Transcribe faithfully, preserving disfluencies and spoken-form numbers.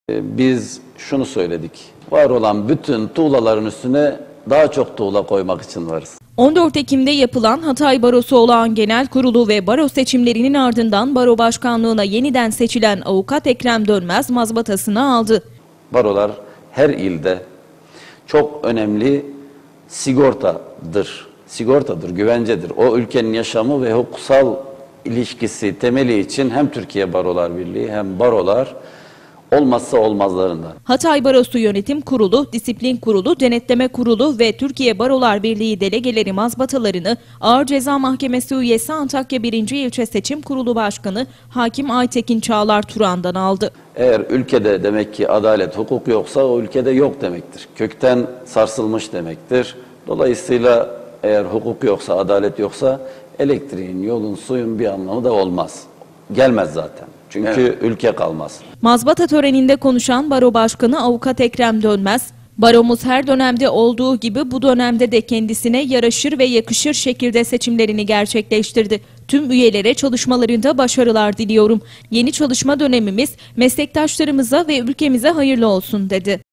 Biz şunu söyledik, var olan bütün tuğlaların üstüne daha çok tuğla koymak için varız. on dört Ekim'de yapılan Hatay Barosu Olağan Genel Kurulu ve baro seçimlerinin ardından baro başkanlığına yeniden seçilen avukat Ekrem Dönmez mazbatasını aldı. Barolar her ilde çok önemli sigortadır, sigortadır, güvencedir. O ülkenin yaşamı ve hukuksal ilişkisi temeli için hem Türkiye Barolar Birliği hem barolar olmazsa olmazlarından. Hatay Barosu Yönetim Kurulu, Disiplin Kurulu, Denetleme Kurulu ve Türkiye Barolar Birliği delegeleri mazbatalarını Ağır Ceza Mahkemesi üyesi Antakya birinci İlçe Seçim Kurulu Başkanı Hakim Aytekin Çağlar Turan'dan aldı. Eğer ülkede demek ki adalet, hukuk yoksa o ülkede yok demektir. Kökten sarsılmış demektir. Dolayısıyla eğer hukuk yoksa, adalet yoksa elektriğin, yolun, suyun bir anlamı da olmaz. Gelmez zaten. Çünkü evet, ülke kalmaz. Mazbata töreninde konuşan Baro Başkanı Avukat Ekrem Dönmez, baromuz her dönemde olduğu gibi bu dönemde de kendisine yaraşır ve yakışır şekilde seçimlerini gerçekleştirdi. Tüm üyelere çalışmalarında başarılar diliyorum. Yeni çalışma dönemimiz meslektaşlarımıza ve ülkemize hayırlı olsun dedi.